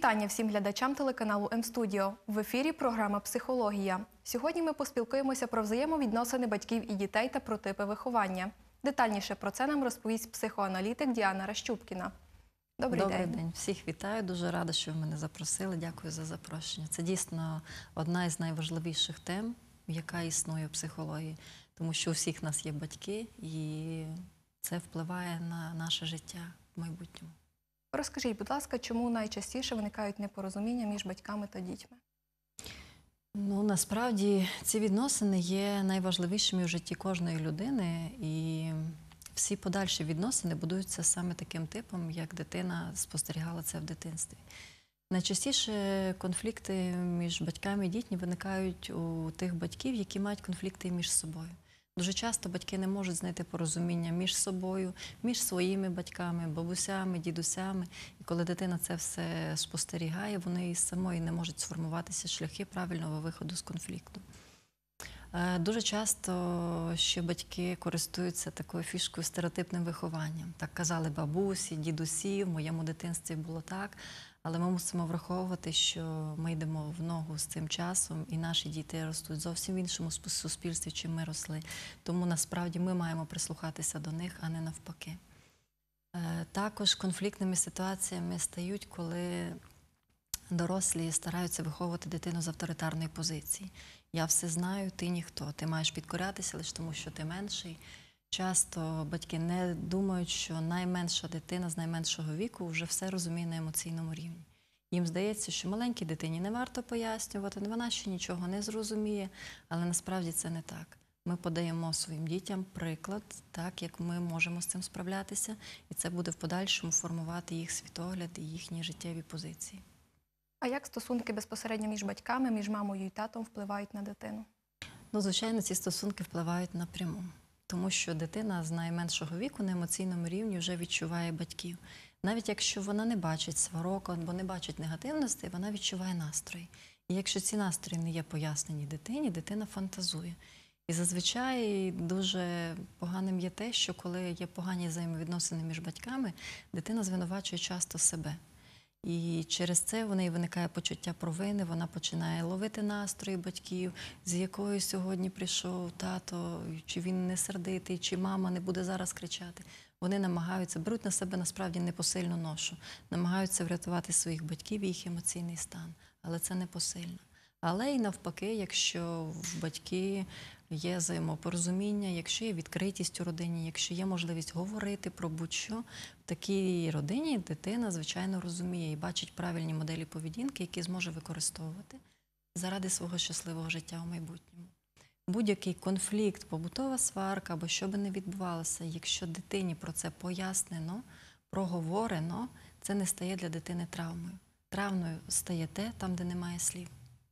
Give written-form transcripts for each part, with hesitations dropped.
Вітання всім глядачам телеканалу М-студіо. В ефірі програма «Психологія». Сьогодні ми поспілкуємося про взаємовідносини батьків і дітей та про типи виховання. Детальніше про це нам розповість психоаналітик Діана Ращупкіна. Добрий день. Всіх вітаю. Дуже рада, що ви мене запросили. Дякую за запрошення. Це дійсно одна із найважливіших тем, яка існує в психології. Тому що у всіх нас є батьки, і це впливає на наше життя в майбутньому. Розкажіть, будь ласка, чому найчастіше виникають непорозуміння між батьками та дітьми? Насправді, ці відносини є найважливішими в житті кожної людини, і всі подальші відносини будуються саме таким типом, як дитина спостерігала це в дитинстві. Найчастіше конфлікти між батьками і дітьми виникають у тих батьків, які мають конфлікти між собою. Дуже часто батьки не можуть знайти порозуміння між собою, між своїми батьками, бабусями, дідусями. І коли дитина це все спостерігає, вони із самої не можуть сформуватися шляхи правильного виходу з конфлікту. Дуже часто ще батьки користуються такою фішкою стереотипним вихованням. Так казали бабусі, дідусі, в моєму дитинстві було так. Але ми мусимо враховувати, що ми йдемо в ногу з цим часом, і наші діти ростуть зовсім в іншому суспільстві, чим ми росли. Тому насправді ми маємо прислухатися до них, а не навпаки. Також конфліктними ситуаціями стають, коли дорослі стараються виховувати дитину з авторитарної позиції. Я все знаю, ти ніхто, ти маєш підкорятися лише тому, що ти менший. Часто батьки не думають, що найменша дитина з найменшого віку вже все розуміє на емоційному рівні. Їм здається, що маленькій дитині не варто пояснювати, вона ще нічого не зрозуміє, але насправді це не так. Ми подаємо своїм дітям приклад, так, як ми можемо з цим справлятися, і це буде в подальшому формувати їх світогляд і їхні життєві позиції. А як стосунки безпосередньо між батьками, між мамою і татом впливають на дитину? Звичайно, ці стосунки впливають напряму. Тому що дитина з найменшого віку на емоційному рівні вже відчуває батьків. Навіть якщо вона не бачить сварок або не бачить негативності, вона відчуває настрої. І якщо ці настрої не є пояснені дитині, дитина фантазує. І зазвичай дуже поганим є те, що коли є погані взаємовідносини між батьками, дитина звинувачує часто себе. І через це в неї виникає почуття провини, вона починає ловити настрої батьків, з якою сьогодні прийшов тато, чи він не сердитий, чи мама не буде зараз кричати. Вони намагаються, беруть на себе насправді непосильну ношу, намагаються врятувати своїх батьків і їх емоційний стан, але це непосильно. Але і навпаки, якщо в батьки є взаємопорозуміння, якщо є відкритість у родині, якщо є можливість говорити про будь-що, в такій родині дитина, звичайно, розуміє і бачить правильні моделі поведінки, які зможе використовувати заради свого щасливого життя у майбутньому. Будь-який конфлікт, побутова сварка або що би не відбувалося, якщо дитині про це пояснено, проговорено, це не стає для дитини травмою. Травмою стає те, там, де немає слів.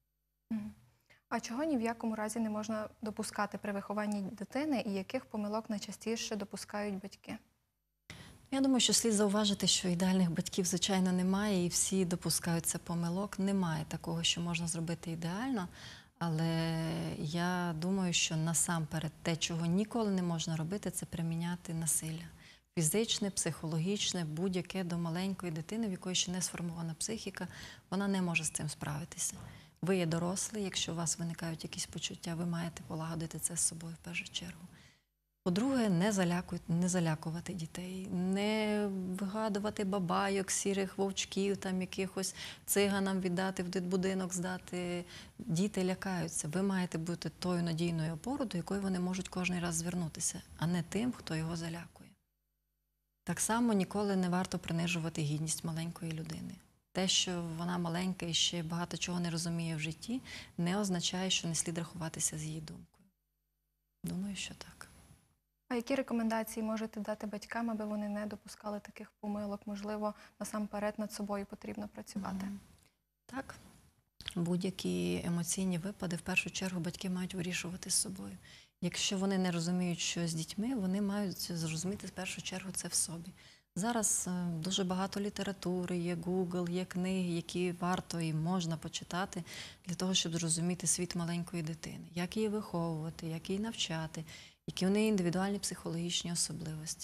А чого ні в якому разі не можна допускати при вихованні дитини і яких помилок найчастіше допускають батьки? Я думаю, що слід зауважити, що ідеальних батьків, звичайно, немає, і всі допускаються помилок. Немає такого, що можна зробити ідеально, але я думаю, що насамперед те, чого ніколи не можна робити, це приміняти насилля. Фізичне, психологічне, будь-яке до маленької дитини, в якої ще не сформована психіка, вона не може з цим справитися. Ви є дорослий, якщо у вас виникають якісь почуття, ви маєте полагодити це з собою в першу чергу. По-друге, не залякувати дітей, не вигадувати бабайок, сірих вовчків, там якихось циганам віддати, в дитбудинок здати. Діти лякаються. Ви маєте бути тою надійною опорою, до якої вони можуть кожен раз звернутися, а не тим, хто його залякує. Так само ніколи не варто принижувати гідність маленької людини. Те, що вона маленька і ще багато чого не розуміє в житті, не означає, що не слід рахуватися з її думкою. Думаю, що так. А які рекомендації можете дати батькам, аби вони не допускали таких помилок? Можливо, насамперед над собою потрібно працювати? Так. Будь-які емоційні випади, в першу чергу, батьки мають вирішувати з собою. Якщо вони не розуміють, що з дітьми, вони мають зрозуміти в першу чергу це в собі. Зараз дуже багато літератури, є Google, є книги, які варто і можна почитати для того, щоб зрозуміти світ маленької дитини. Як її виховувати, як її навчати, які у неї індивідуальні психологічні особливості.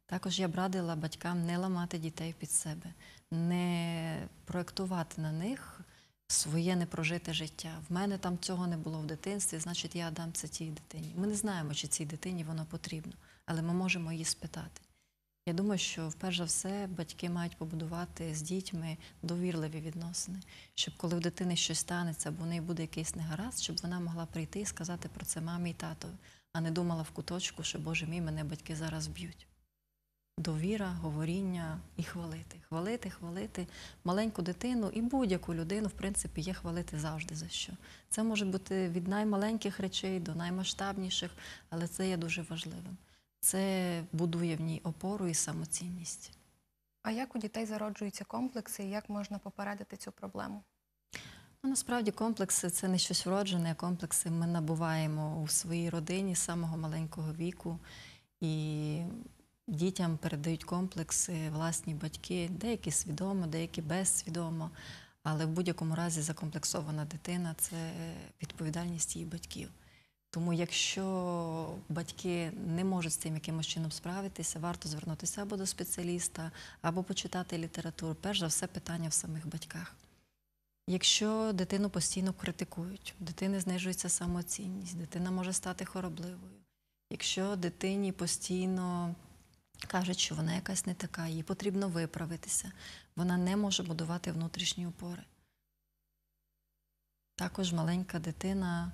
Також я б радила батькам не ламати дітей під себе, не проєктувати на них своє непрожите життя. В мене там цього не було в дитинстві, значить я дам це тій дитині. Ми не знаємо, чи цій дитині воно потрібно, але ми можемо її спитати. Я думаю, що, перш за все, батьки мають побудувати з дітьми довірливі відносини, щоб коли в дитини щось станеться, або в неї буде якийсь негаразд, щоб вона могла прийти і сказати про це мамі і татові, а не думала в куточку, що, Боже мій, мене батьки зараз б'ють. Довіра, говоріння і хвалити. Хвалити маленьку дитину і будь-яку людину, в принципі, є хвалити завжди за що. Це може бути від наймаленьких речей до наймасштабніших, але це є дуже важливим. Це будує в ній опору і самоцінність. А як у дітей зароджуються комплекси і як можна попередити цю проблему? Ну, насправді комплекси – це не щось вроджене, а комплекси ми набуваємо у своїй родині з самого маленького віку. І дітям передають комплекси власні батьки, деякі свідомо, деякі безсвідомо. Але в будь-якому разі закомплексована дитина – це відповідальність її батьків. Тому якщо батьки не можуть з цим якимось чином справитися, варто звернутися або до спеціаліста, або почитати літературу. Перш за все, питання в самих батьках. Якщо дитину постійно критикують, у дитини знижується самооцінність, дитина може стати хоробливою. Якщо дитині постійно кажуть, що вона якась не така, їй потрібно виправитися, вона не може будувати внутрішні опори. Також маленька дитина,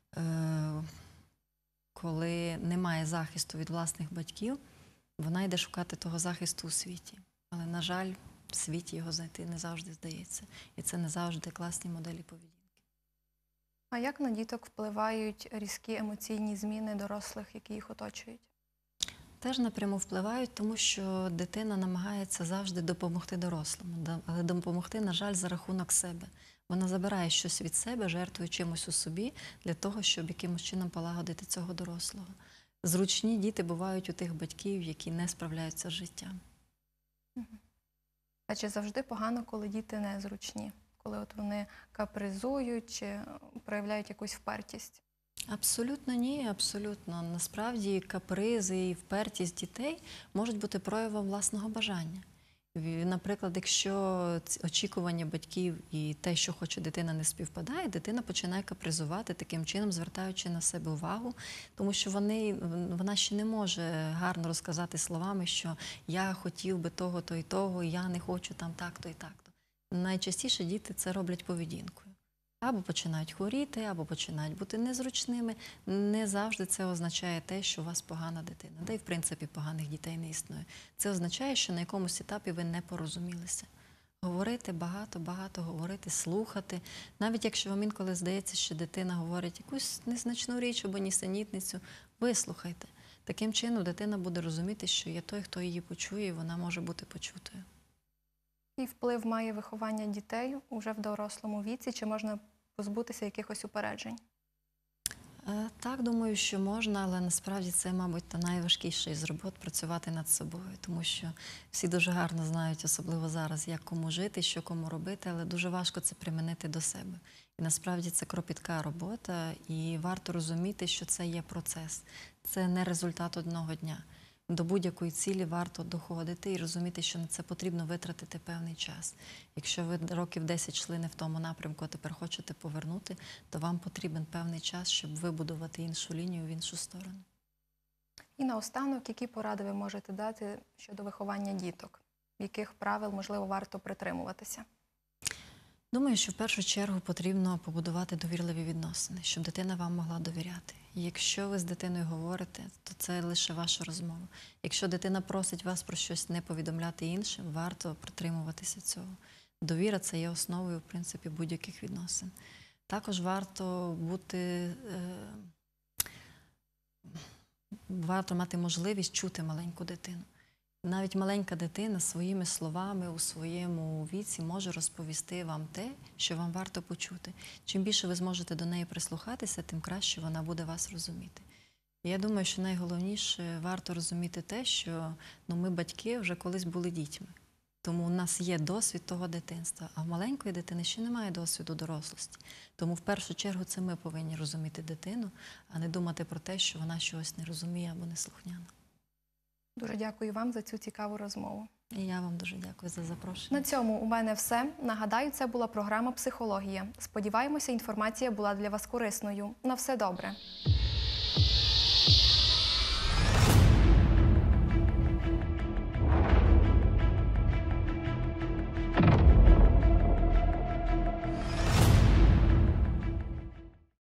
коли немає захисту від власних батьків, вона йде шукати того захисту у світі. Але, на жаль, в світі його знайти не завжди здається. І це не завжди класні моделі поведінки. А як на діток впливають різкі емоційні зміни дорослих, які їх оточують? Теж напряму впливають, тому що дитина намагається завжди допомогти дорослому, але допомогти, на жаль, за рахунок себе. Вона забирає щось від себе, жертвує чимось у собі для того, щоб якимось чином полагодити цього дорослого. Зручні діти бувають у тих батьків, які не справляються з життям. А чи завжди погано, коли діти незручні? Коли от вони капризують чи проявляють якусь впертість? Абсолютно ні, абсолютно. Насправді капризи і впертість дітей можуть бути проявом власного бажання. Наприклад, якщо очікування батьків і те, що хоче дитина, не співпадає, дитина починає капризувати, таким чином звертаючи на себе увагу, тому що вона ще не може гарно розказати словами, що я хотів би того-то і того, я не хочу там так-то і так-то. Найчастіше діти це роблять поведінкою. Або починають хворіти, або починають бути незручними. Не завжди це означає те, що у вас погана дитина. Да й, в принципі, поганих дітей не існує. Це означає, що на якомусь етапі ви не порозумілися. Говорити багато говорити, слухати. Навіть якщо вам інколи здається, що дитина говорить якусь незначну річ або нісенітницю, вислухайте. Таким чином дитина буде розуміти, що є той, хто її почує, і вона може бути почутою. Який вплив має виховання дітей уже в дорослому віці? Чи можна позбутися якихось упереджень? Так, думаю, що можна, але насправді це, мабуть, найважкіша із робот – працювати над собою. Тому що всі дуже гарно знають, особливо зараз, як кому жити, що кому робити, але дуже важко це примінити до себе. І насправді це кропітка робота, і варто розуміти, що це є процес. Це не результат одного дня. До будь-якої цілі варто доходити і розуміти, що на це потрібно витратити певний час. Якщо ви років 10 йшли не в тому напрямку, а тепер хочете повернути, то вам потрібен певний час, щоб вибудувати іншу лінію в іншу сторону. І наостанок, які поради ви можете дати щодо виховання діток? Яких правил, можливо, варто притримуватися? Думаю, що в першу чергу потрібно побудувати довірливі відносини, щоб дитина вам могла довіряти. І якщо ви з дитиною говорите, то це лише ваша розмова. Якщо дитина просить вас про щось не повідомляти іншим, варто притримуватися цього. Довіра – це є основою, в принципі, будь-яких відносин. Також варто мати можливість чути маленьку дитину. Навіть маленька дитина своїми словами у своєму віці може розповісти вам те, що вам варто почути. Чим більше ви зможете до неї прислухатися, тим краще вона буде вас розуміти. І я думаю, що найголовніше варто розуміти те, що ми, батьки, вже колись були дітьми. Тому у нас є досвід того дитинства, а в маленької дитини ще немає досвіду дорослості. Тому в першу чергу це ми повинні розуміти дитину, а не думати про те, що вона щось не розуміє або не слухняна. Дуже дякую вам за цю цікаву розмову. І я вам дуже дякую за запрошення. На цьому у мене все. Нагадаю, це була програма «Психологія». Сподіваємося, інформація була для вас корисною. На все добре!